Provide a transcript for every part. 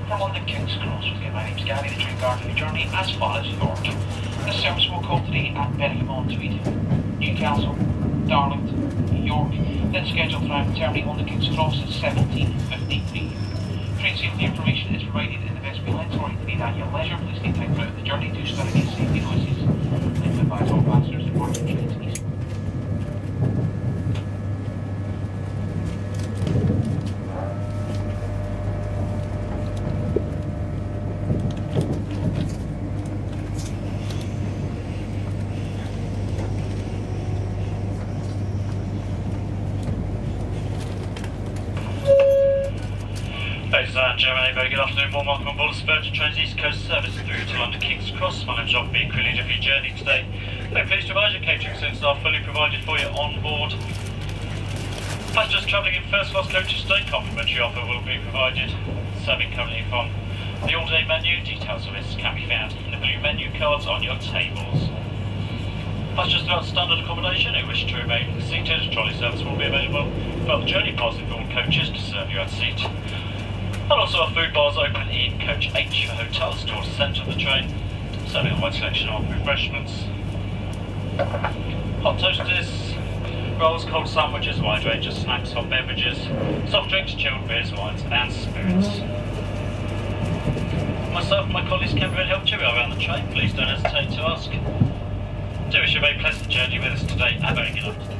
from London King's Cross. Okay, my name's Gary, the train guard for your journey as far as York. This service will call today at Birmingham-on-Tweed, Newcastle, Darlington, York, then scheduled to arrive at Termini on the King's Cross at 17:53. Train safety information is provided in the vestibule line, so to read at your leisure. Please take time throughout the journey to study these safety notices. Please advise all passengers departing trains east. Ladies and gentlemen, a very good afternoon. Warm welcome on board the Virgin Trains East Coast service through to London King's Cross. My name's John, being crew leader for your journey today. Very pleased to advise you catering centres are fully provided for you on board. Passengers travelling in first class coaches today, complimentary offer will be provided. Serving currently from the all-day menu. Details of this can be found in the blue menu cards on your tables. Passengers without standard accommodation who wish to remain seated, trolley service will be available for the journey passing all coaches to serve you at seat. And also our food bars open in coach H for hotels towards the centre of the train, serving a wide selection of refreshments, hot toasties, rolls, cold sandwiches, wide range of snacks, hot beverages, soft drinks, chilled beers, wines and spirits. Myself and my colleagues can be helped you around the train. Please don't hesitate to ask. Do wish you a very pleasant journey with us today. A very good afternoon.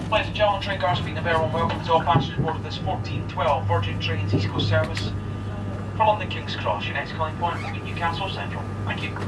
Ladies and gentlemen, train cars speaking of everyone, welcome to all passengers aboard of this 1412 Virgin Trains East Coast service for London King's Cross. Your next calling point will be Newcastle Central. Thank you.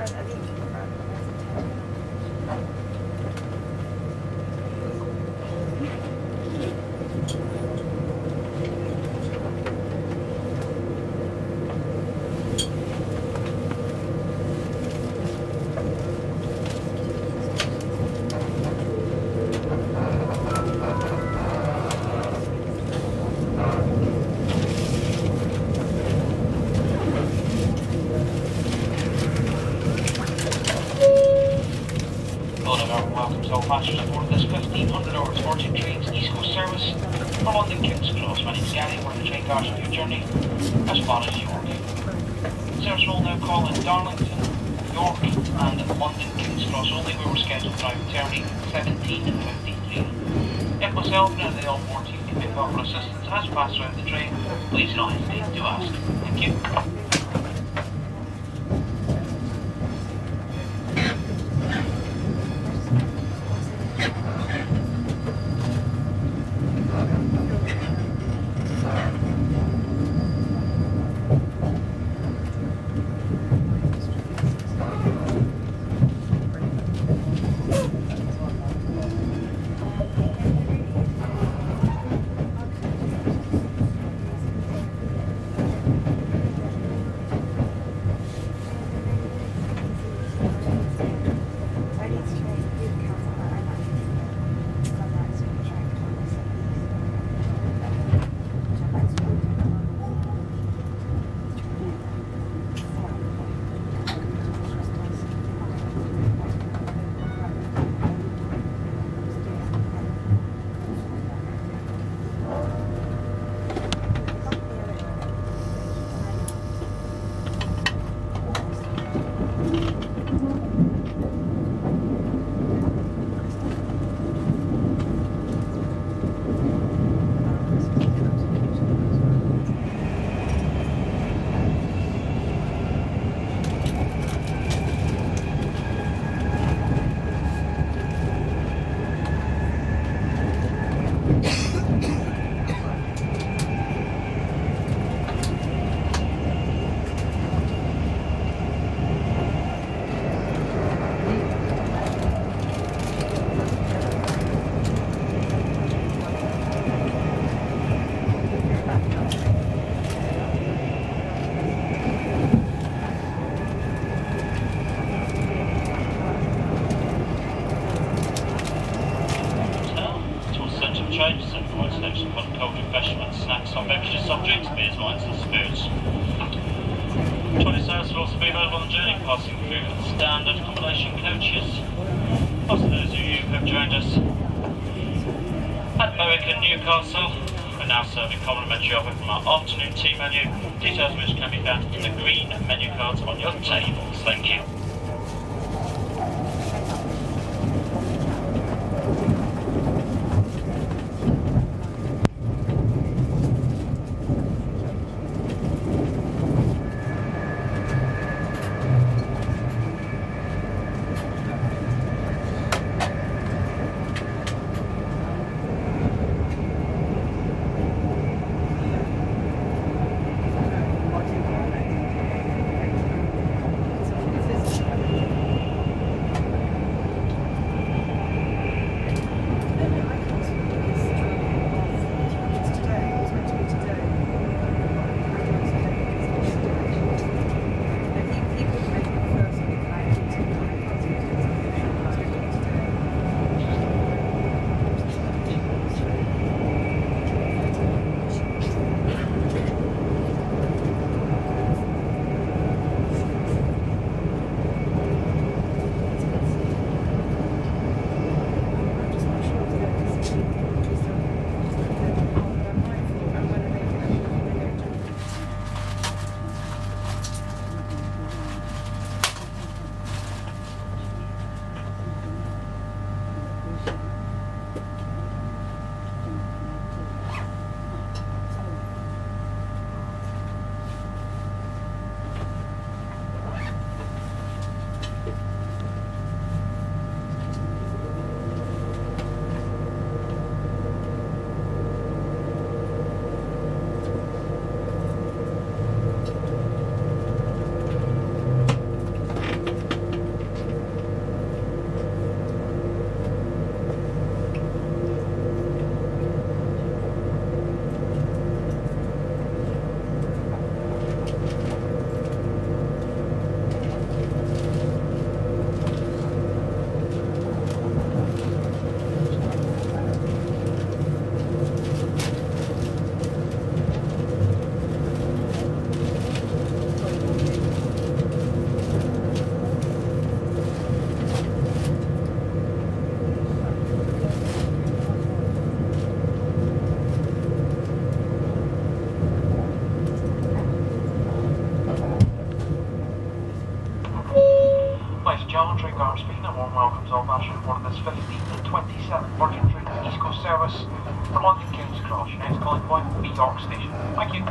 Welcomes all passengers aboard this 1500 hours Fortune Trains East Coast service from London King's Cross. My name is Gary, we're on the train cars of your journey as far as York. Service will now call in Darlington, York and London King's Cross only, where we're scheduled to arrive returning 17:53. If myself and the onboard team can pick up for assistance as we pass around the train, please do not hesitate to ask. Thank you. Subjects, beers, wines and spirits. Trolley service will also be available on the journey, passing through standard accommodation coaches. Also those of you who have joined us at Berwick and Newcastle, we're now serving complimentary offer from our afternoon tea menu, details of which can be found in the green menu cards on your tables. Thank you. Ladies and gentlemen, train car speed and warm welcomes all passengers aboard this 15 and 27 Virgin Train East Coast service from London King's Cross. Your next calling point, New York Station. Thank you.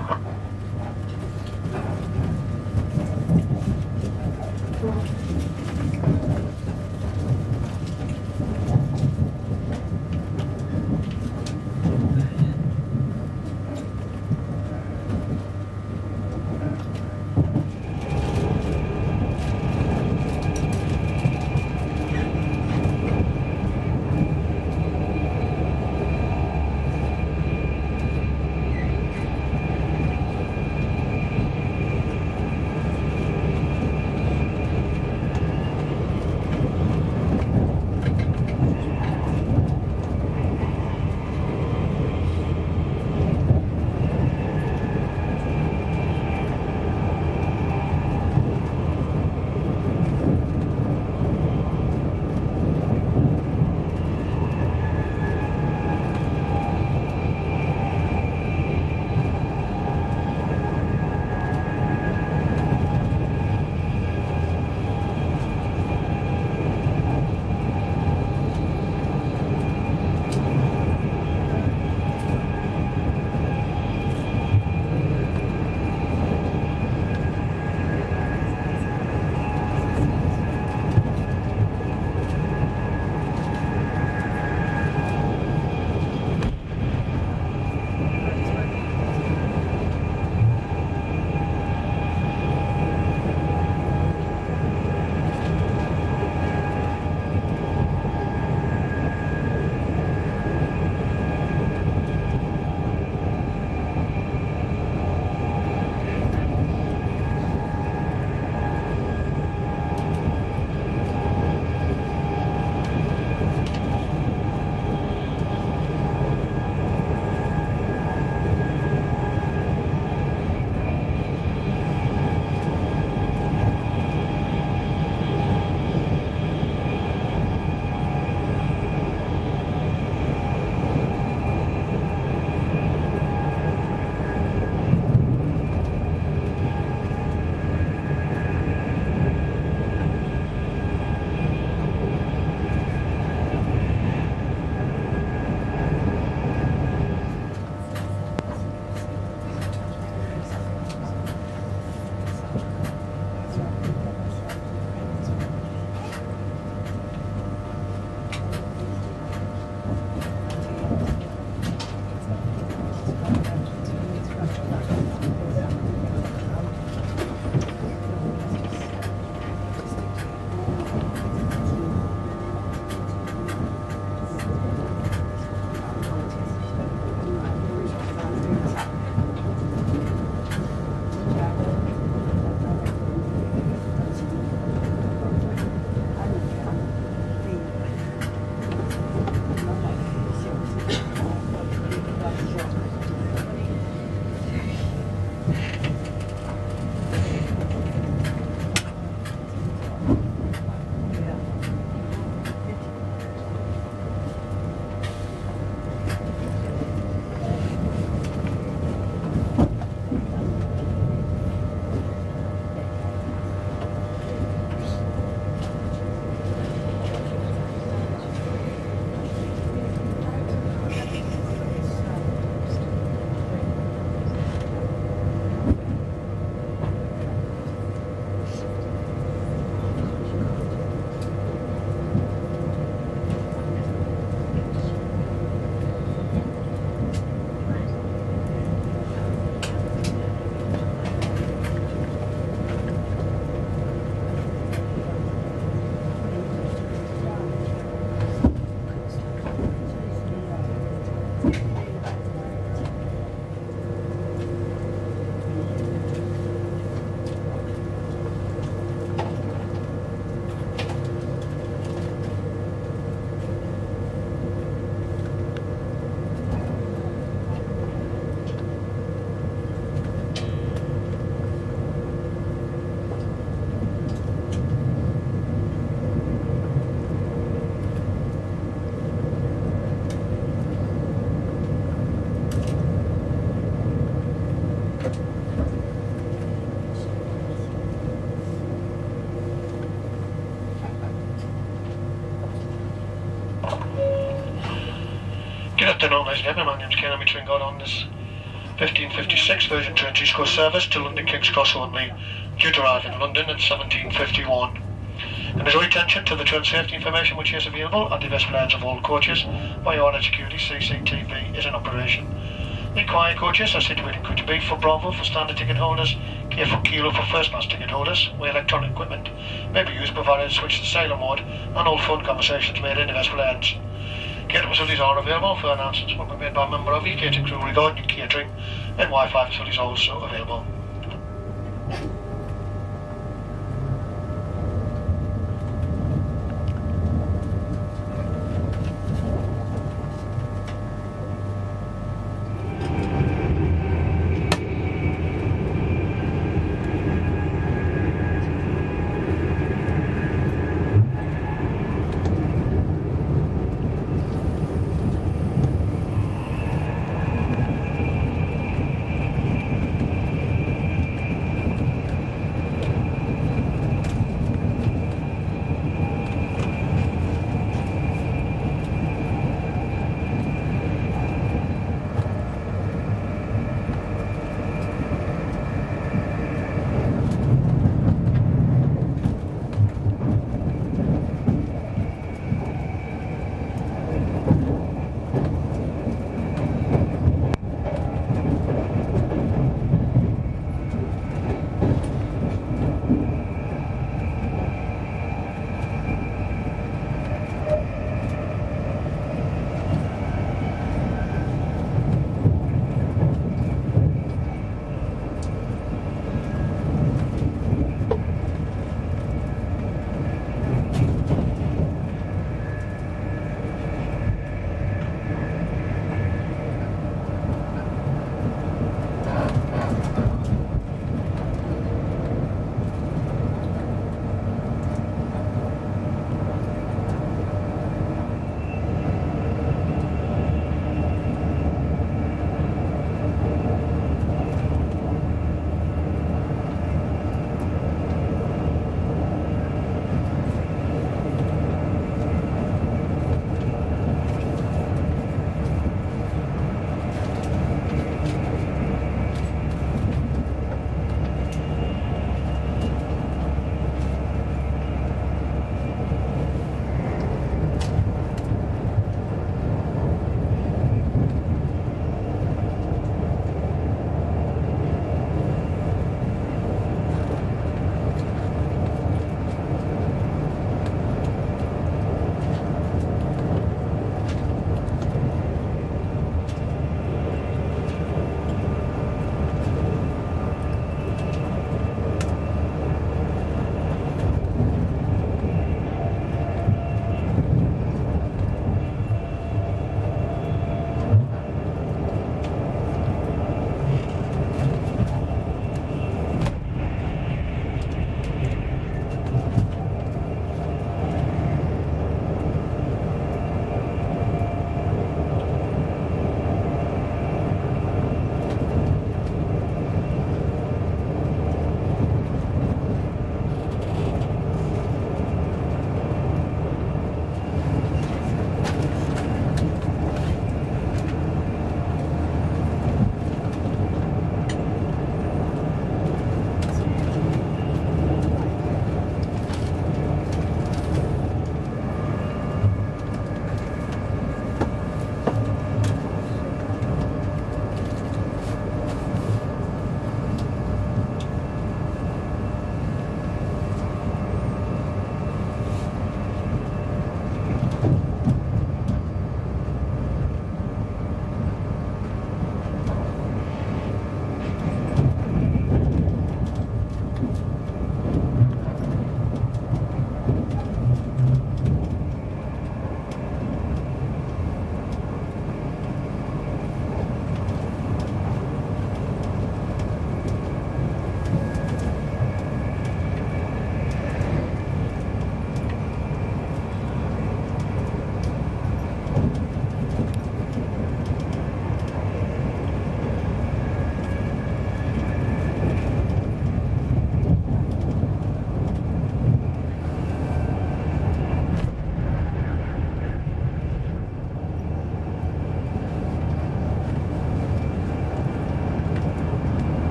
Afternoon, ladies and gentlemen. My name's Ken. I'm between got on this 1556 Virgin Trains East Coast service to London King's Cross only, due to arrive in London at 17:51. And there's attention to the train safety information which is available at the best plans of all coaches by order security. CCTV is in operation. The quiet coaches are situated in Coach B for Bravo for standard ticket holders, K for Kilo for first class ticket holders, where electronic equipment may be used provided switch to sailor mode and all phone conversations made in the best plans. Catering facilities are available for announcements will be made by a member of the catering crew regarding catering, and Wi-Fi facilities are also available.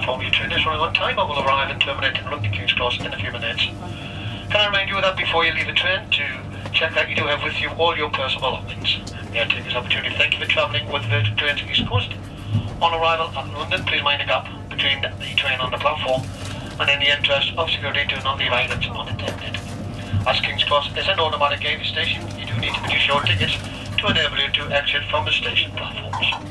platform. Your train is running on time and will arrive and terminate in London King's Cross in a few minutes. Can I remind you that before you leave the train to check that you do have with you all your personal belongings. May I take this opportunity to thank you for travelling with Virgin Trains East Coast. On arrival at London, please mind the gap between the train and the platform, and in the interest of security, do not leave items unattended. As King's Cross is an automatic gauge station, you do need to produce your tickets to enable you to exit from the station platforms.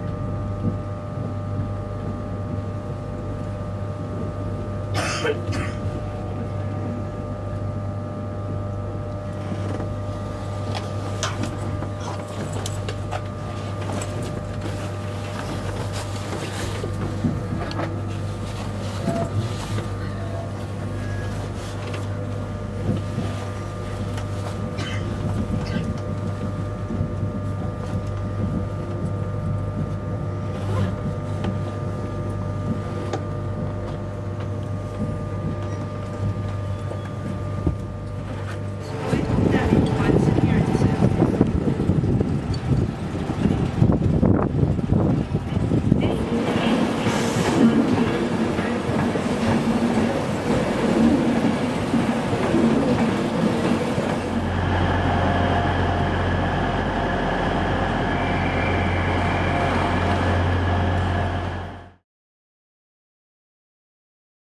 Right.